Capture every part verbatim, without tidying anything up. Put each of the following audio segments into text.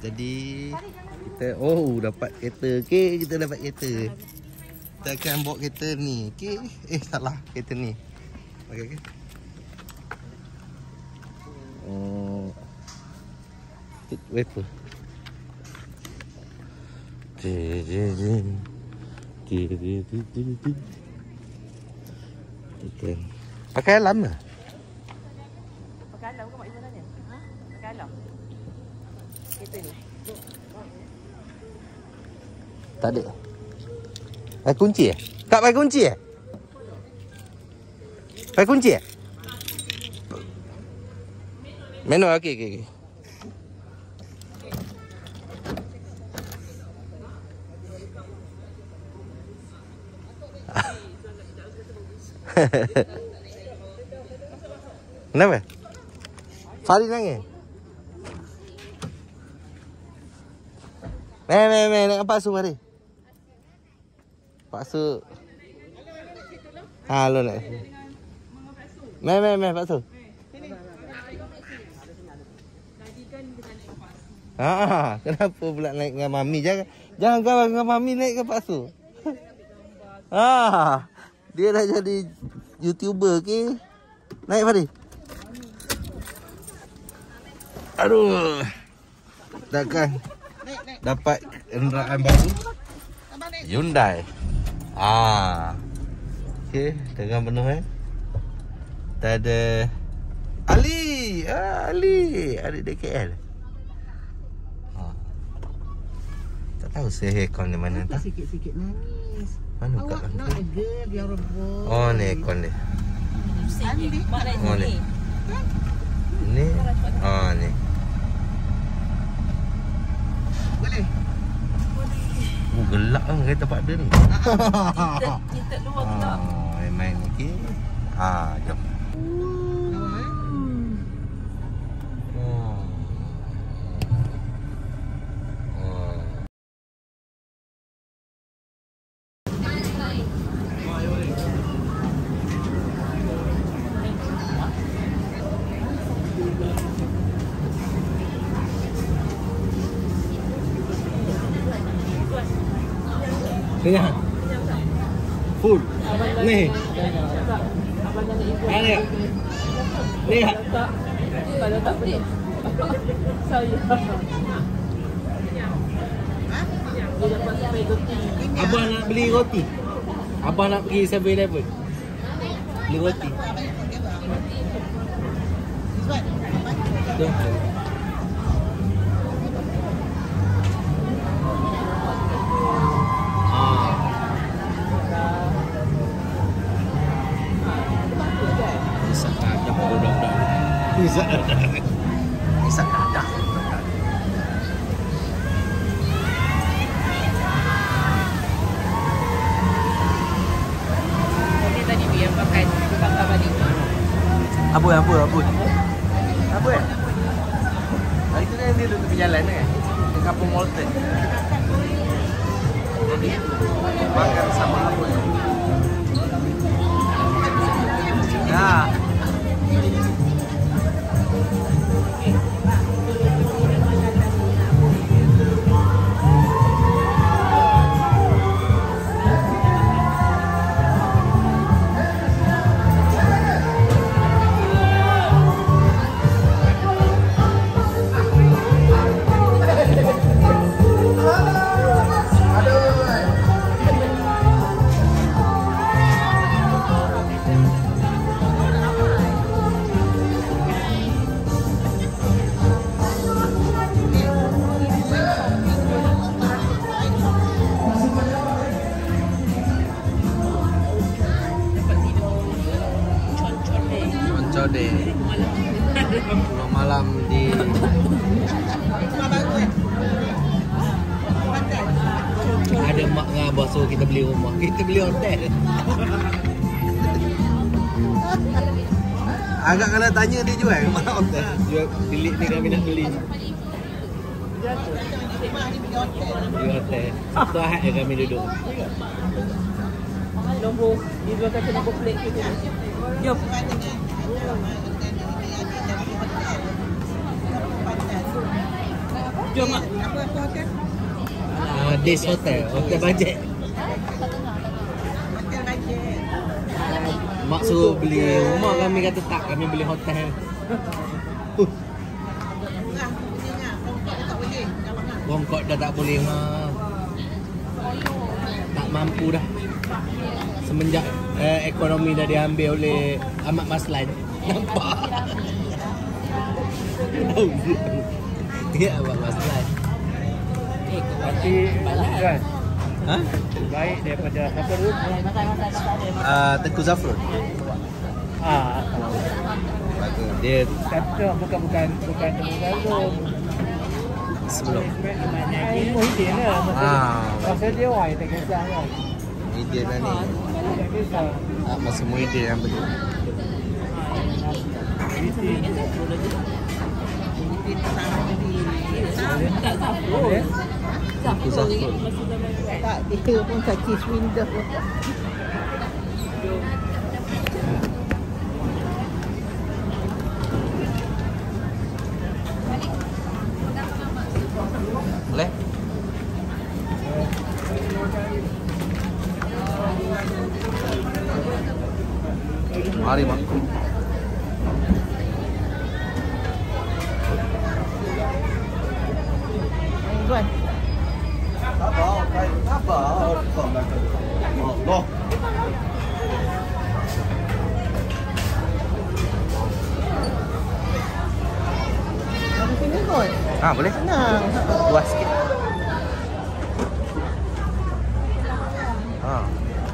Jadi kita oh dapat kereta. Okey, kita dapat kereta. Kita akan bawa kereta ni. Okey. Eh salah, kereta ni. Okey okey. Oh. Wiper. Okay. Pakai alam ke? Pakai alam ke mak Izzah tanya? Ha? Pakai alam? Kereta ni? Tak ada. Pakai kunci eh? Tak pakai kunci eh? Pakai kunci eh? Manual, okey okey okey. Kenapa? Farid nangis? Meh, meh, meh, naik Pak Su, Farid. Pak Su. Ha, lo nak. Meh, meh, meh, Pak Su. Ha, kenapa pula naik dengan Mami? Jangan jangan kawan dengan Mami naik ke Pak Su. Ha, dia dah jadi YouTuber ke? Naik Farid. Aduh. Takkan dapat kenderaan baru Hyundai. Ah. Okey, dengan penuh eh. Kita ada Ali. Ah, Ali, adik D K L. Ha. Tak tahu saya aircon di mana tak. Sikit-sikit nangis. Mana buka kan? Nak ada biar rebus. Oh, ni aircon dia. Andi. Mak lain Oh, ni. Ni. Ah, ni. Boleh. Oh, gelap kan kereta Pak dia ni. Kita kita luar gelap. Ah, main okey. Ah, jom. Kenyang? Full? Ni? Ni ya? Ni ya? Kalau tak boleh. Saya. Abang nak beli roti. Abang nak pergi seven eleven. Beli roti. Jom. Bisa ada. Bisa ada. Ini tadi biar pakai bakar balik. Apa apa apa? Apa eh? Hari tu kan dia duduk berjalan kan? Ke Kampung Molten. Jadi makan sama apa? Ya. Deh. Pulang malam di ada mak dengan abah suruh kita beli rumah. Kita beli hotel. Agak kena tanya dia jual mana hotel. Jual bilik ni kami nak beli. Beli hotel. Satu ahad je kami duduk. Nombor, dia kata nombor plate kita. Jom. Jom mak. Apa-apa hotel? Uh, Days Hotel, hotel bajet. Hotel bajet. Mak suruh beli rumah, kami kata tak, kami beli hotel. Uh, Murah. Belinya. Kongkot tak boleh. Dah mahal. Bongkok dah tak boleh mah. Tak mampu dah. Semenjak eh, ekonomi dah diambil oleh Ahmad Maslan. Nampak? Tahu dia. Dia Ahmad Maslan. Tapi kan Ha? baik daripada apa tu? Uh, Tengku Zafrun. Ah, Bagus. Dia kata bukan bukan bukan terlalu. sebelum. Ai Muhyiddin lah. Ah, Pasal dia orang yang tak kisah kan. Muhyiddin lah ni. Tak kisah. Ah, masa Muhyiddin yang beli. Dia tak sama jadi. Boleh? Tengku Zafrun. Tak, dia pun kaki swindle. Boleh? Mari mak. Tuan. Sabar, sabar. Allah. Ada sini kot. Ah, boleh? Senang. Luas sikit. Ah.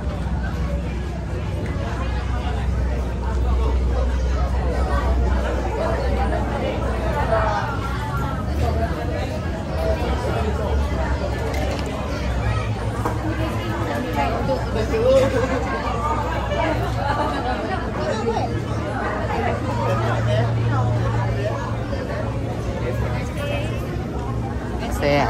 Saya.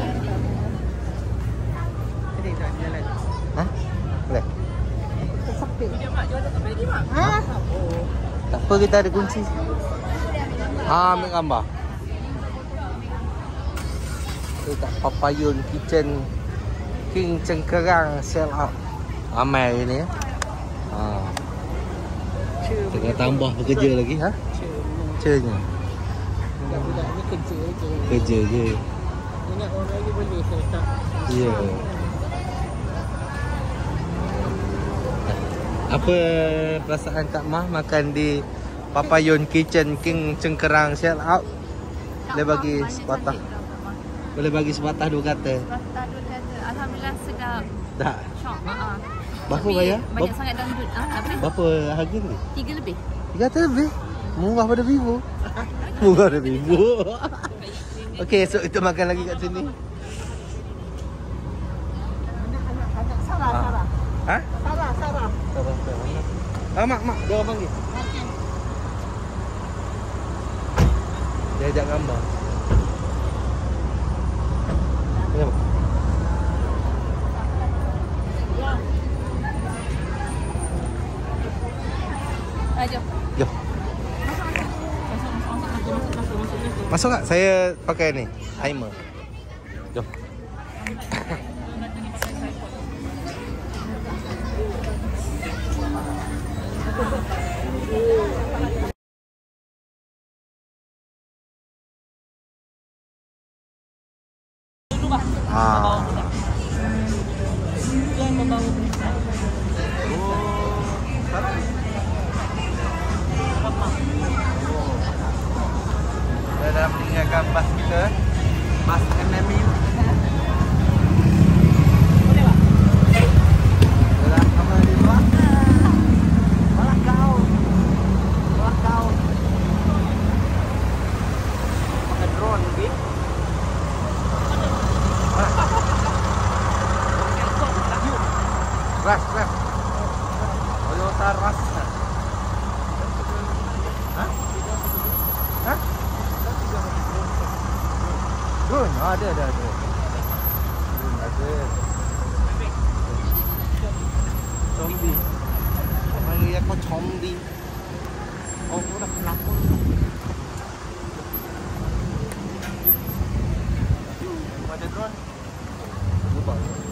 Jadi tak jalan. Ha? Boleh? Tersepit. Ha? Tak apa, kita ada kunci. Ha, ambil gambar. Kita kat Papayun Kitchen King Cengkerang sell out. Ramai hari ni. Ha. Tengah tambah bekerja lagi, ha? Cernya. Budak-budak ni kerja je. Kerja je. Banyak orang lagi boleh saya tak. Ya. Apa perasaan Kak Mah makan di Papayun Kitchen King Cengkerang sell out? Boleh bagi sepatah. Boleh bagi sepatah dua kata. Sepatah dua kata. Alhamdulillah sedap. Tak. Syok. Uh-huh. Berapa Tapi bayar? Banyak Berapa, sangat dangdut. Ah, tapi berapa harga ni? tiga lebih. Tiga kata lebih. Murah pada Vivo. Murah pada Vivo. Okey, esok kita makan lagi kat sini. Anak-anak Sarah, Ah. Sarah. Ha? Sarah, Sarah. Ah, mak, mak. Dia orang panggil. Dia ajak gambar. Kenapa? Ah, jom. Jom. Masuk tak? Saya pakai ni, timer. Jom. Ah. Kita dah meninggalkan bas kita. Bas M M U. Boleh tak? Dah kamera di luar. Malah kau. Malah kau. Pakai drone ni. Ras, ras. Toyota Ras. Hah? Hah? Drone? Oh, ada, ada, ada. Drone ada. Zombie. Panggil aku zombie. Oh, aku dah kenapa? ada drone. Lupa.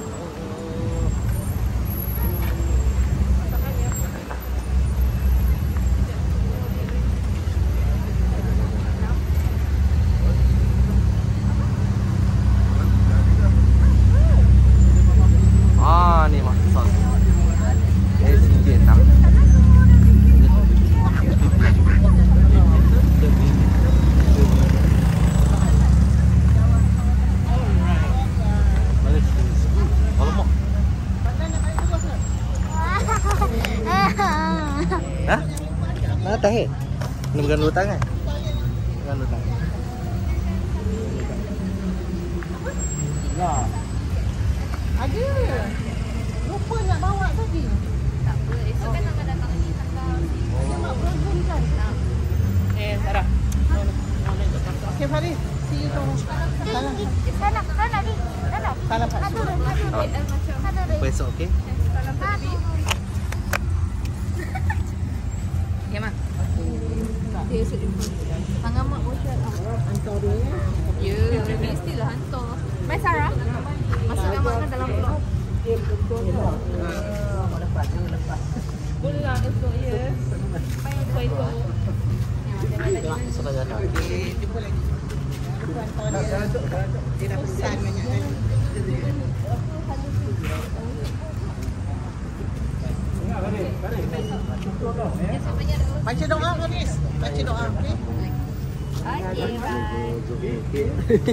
Ah, ni mas sos. Eh, sikit tak. Hah? Mana tahe? Ini bukan lutang kan? Bukan lutang. Ya. Ada. Lupa nak bawa tadi. Tak apa. Esok kan nak datang ni tanggal. Dia mak berhubung kan? Eh, Sarah. Okay, Faris. See you tomorrow. Salam. Sana, sana di. Sana. Salam, Pak. Satu, satu. Satu di. Besok okey? Satu. Ya, Mak. Dia esok jumpa. Tangan Mak bosan. Hantar dia. Ya, mestilah hantar. Bye, Sarah. Masukkan Mak kan dalam vlog. Boleh lah esok, ya. Esok, esok. Sudah datang. Jumpa lagi. Aku hantar dia. Dia dah pesan banyak kali. Baca doa, Faris. Baca doa, okey? Okay, bye.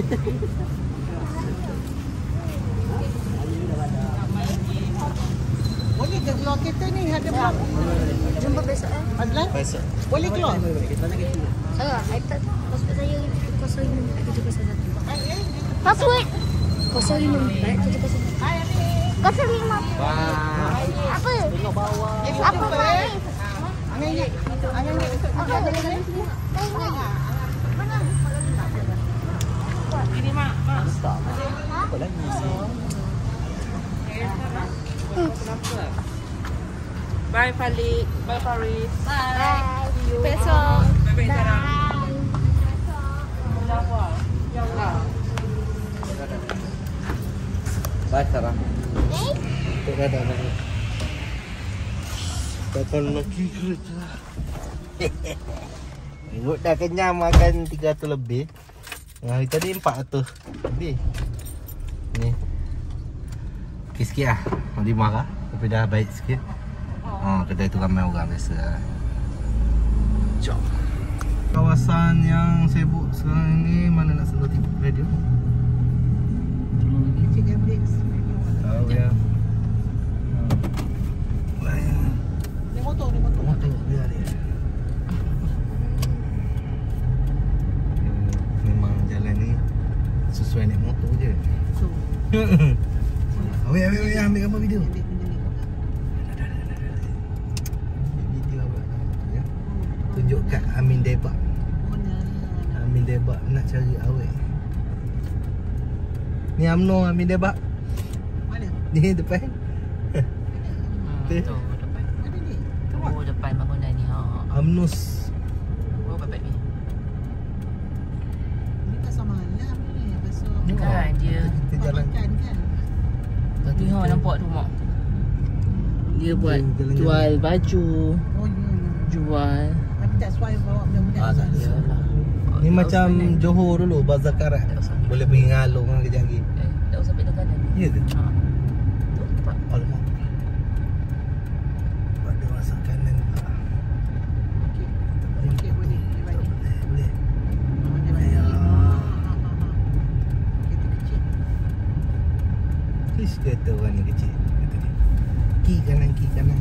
Boleh ke keluar kereta ni? Ada blok. Jumpa besok eh. Azlan? Besok. Boleh keluar? Sarah, I tak password saya kosong lima tujuh kosong satu. Eh, eh. Password kosong lima tujuh kosong satu. Kosong lima. Wah. Apa? Tengok bawah. Apa Faris? Angin ni. Angin ni. Apa ada dalam sini? Mana? Ini Mak, Mak. Apa lagi sih? Bye, Falik. Bye, Faris. Bye. Besok. Bye, Sarah. Bye Sarah. Eh? Tak ada lagi. Takkan lagi kerja. Tengok dah kenyang makan tiga ratus lebih. Hari tadi empat ratus lebih. Ni. Okey sikit lah. lima kah? Tapi dah baik sikit. Oh, kedai tu ramai orang biasa. Jom. Kawasan yang sibuk sekarang ni mana nak selalu tipu radio? Cik Gabriel. Tahu ya. Ni motor, ni motor. Motor dia dia. Memang jalan ni sesuai naik motor je. So, Awek awek awek ambil gambar video. dia punya ni. Ambil video awak. Ya. Tunjuk kat Amin Debak. Mana? Amin Debak nak cari awek. Ni UMNO Amin Debak. Mana? Ni depan. Hmm, tu, depan. Mana ni? Oh, depan bangunan ni. Ha. UMNOS. Oh, bapak ni. Ni pasal malam ni. Pasal Kan dia. Kita jalan. makan kan? Tadi ha nampak tu Mak. Dia buat Jalan-jalan. jual baju, Oh, ya. jual. Tapi tak suai bawa budak-budak. Ah, tak besar. Yalah. Ni macam Johor dulu, Bazar Karat. Boleh pergi ngalung kan kejap lagi. Eh, tak usah pergi kanan. Ya ke? Ha. Tu tempat. Alamak. Ada masak kanan pula. Okey. Okey, boleh. Dia balik. Boleh, boleh. Oh, dia balik. Ya. Ah, ah, ah, ah. Kereta kecil. Fish kereta orang ni kecil. Kata dia. Ki kanan, ki kanan.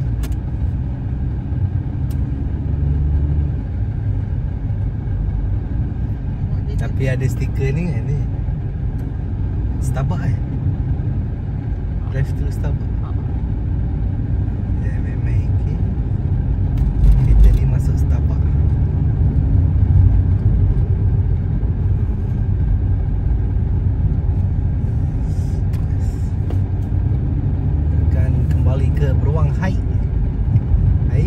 Tapi ada stiker ni kan ni. Starbucks eh. Drive thru Starbucks. Ya memang okay. Kita ni masuk Starbucks. Akan kembali ke Beruang Hai. Hai.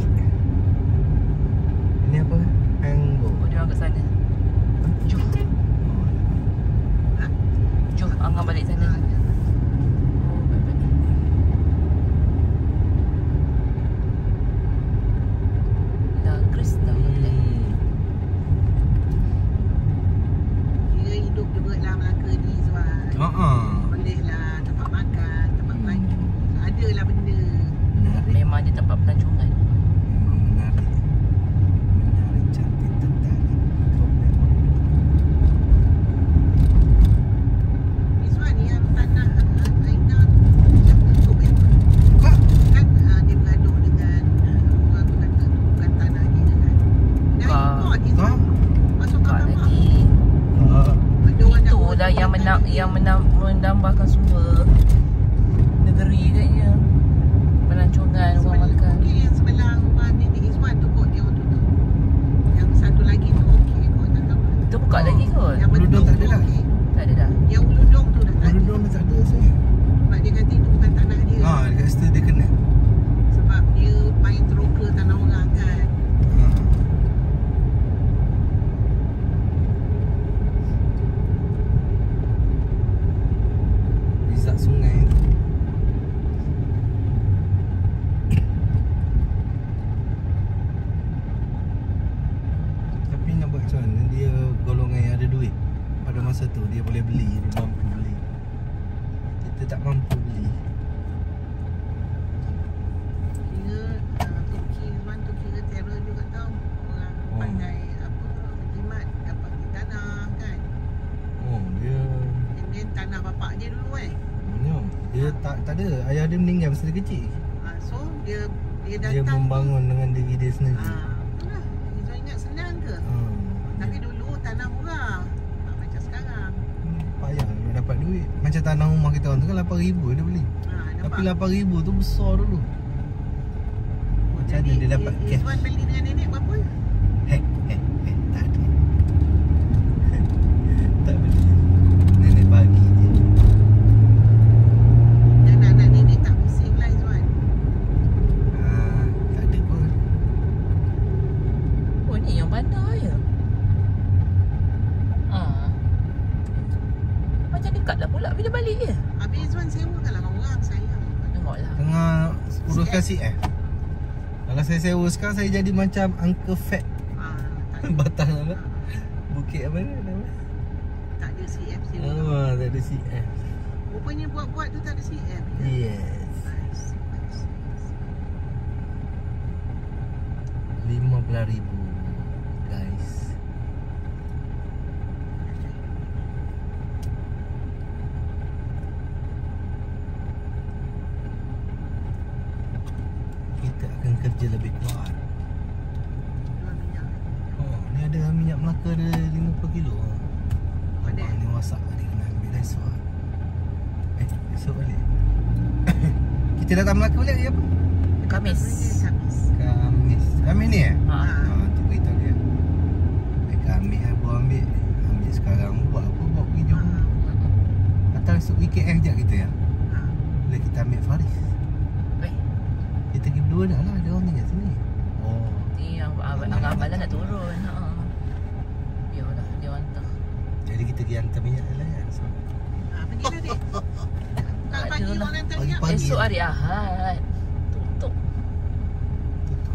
Ini apa? Anggo. Oh, dia orang kat sana. Jom. Jom. Angah balik sana. Dah Krista boleh. Kira hidup juga lah Melaka ni Zuan. Haa. Boleh lah tempat makan, tempat mandi. Ada lah benda. Menarik. Memang dia tempat pelancongan. Memang menarik. Menarik, cantik, tertarik. Ni Zuan yang tanah uh, Aina tu kan Kak. kan uh, dia bergaduh dengan uh, orang tu kata tu bukan tanah dia kan. Dah Kak. import ni Kak. Zuan. Masuk Tak kapal lagi. Kak. Ada orang nak Itulah yang menam, yang menam, menambahkan semua negeri katnya. Pelancongan, orang Sebelah- makan. Okey yang sebelah rumah Nenek Izwan tu kot dia orang tutup. Yang satu lagi tu okey kot tak tahu. Itu buka lagi kot. Yang Uludong betul tak ada tu dah? okey. Tak ada dah. Yang Uludong tu dah tak ada. Uludong dah tak ada saya. Sebab dia kata itu bukan tanah dia. Ha, dekat situ dia kena. Sebab dia main teroka tanah orang kan. Ha. Rizak sungai tu. Tapi nak buat macam mana dia golongan yang ada duit. Pada masa tu dia boleh beli, dia mampu beli. Kita tak mampu beli. Kira uh, Turki Izwan tu kira terror juga tau. Orang Oh. pandai apa berjimat dapat di tanah kan. Oh, dia And then tanah bapak dia dulu eh. no, dia tak tak ada. Ayah dia meninggal masa dia kecil. Uh, so dia dia datang Dia membangun dengan diri dia sendiri. Ah, itulah. Izwan ingat senang ke? Ha. Tapi dulu tanah murah. Tak macam sekarang. Hmm, payah nak dapat duit. Macam tanah rumah kita orang tu kan lapan ribu dia beli. Ha, nampak? Tapi lapan ribu tu besar dulu. Macam mana dia dapat I- cash? Izwan beli dengan nenek berapa? Heh, heh, heh, tak ada. Tak beli. Nenek bagi je. Dan anak nenek tak pusing lah Izwan. Ha, tak ada pun. Oh ni yang bandar je. Ah. Macam dekat lah pula bila balik je. Habis Izwan sewakan lah orang sayang. Tengoklah. Tengah uruskan C F. Kalau saya sewa sekarang saya jadi macam Uncle Fat. Ha, tak ada. Batang apa? Ha, Bukit apa ni nama? tak ada C F sewa. Oh, tak ada C F. Rupanya buat-buat tu tak ada C F. Ya? Yes. Nice, nice, nice. lima belas ribu guys. Kita akan kerja lebih kuat. Jual minyak. Oh, ni ada minyak Melaka ada lima puluh kilo. Ada. Abang ni masak tadi kena ambil esok. Eh, esok balik. Kita datang Melaka balik hari apa? Khamis. Khamis. Khamis. Khamis ni eh? Ha. Ha, tu beritahu dia. Eh, Khamis aku ambil. Ambil sekarang. Buat apa? Buat pergi Ha, Johor. Atau esok weekend sekejap kita ya? ha. Boleh kita ambil Faris. Eh, Kita pergi berdua dah lah. Ada orang tinggal sini. Oh. ni yang Angah Abang nak turun. Ha. Biarlah dia hantar. Jadi kita pergi hantar minyak dia lah kan? So, Ha, pergilah dek. Kalau Tak pagi ada lah. orang hantar Pagi- minyak. pagi. Esok hari Ahad. Tutup. tutup.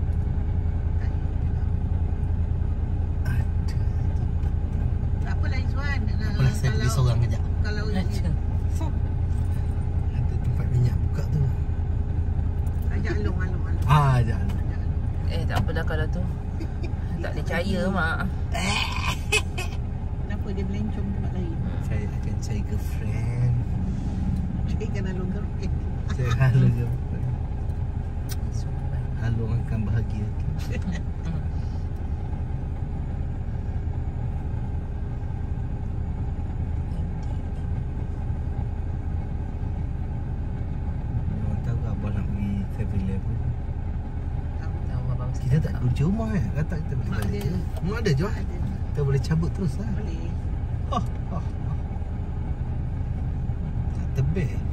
Ada. Tak apalah Izwan. Nah, Apalah saya pergi seorang kejap. Kalau Aja. Ada tempat minyak buka tu. ajak Along, Along, Along. Ah, jangan. Ajak Along. Eh, tak apalah kalau tu. Tak boleh percaya, Mak. Kenapa dia melencong tempat lain? Saya akan cari girlfriend. Carikan Along girlfriend. Saya halu girlfriend. Alung akan bahagia. Memang tahu abang nak pergi seven eleven. Tahu abang Kita tak kunci rumah eh. Kata kita boleh Mak balik ada. je. Mak ada je. Ada. Kita boleh cabut terus lah. Boleh. Oh, oh, oh. Tak tebih.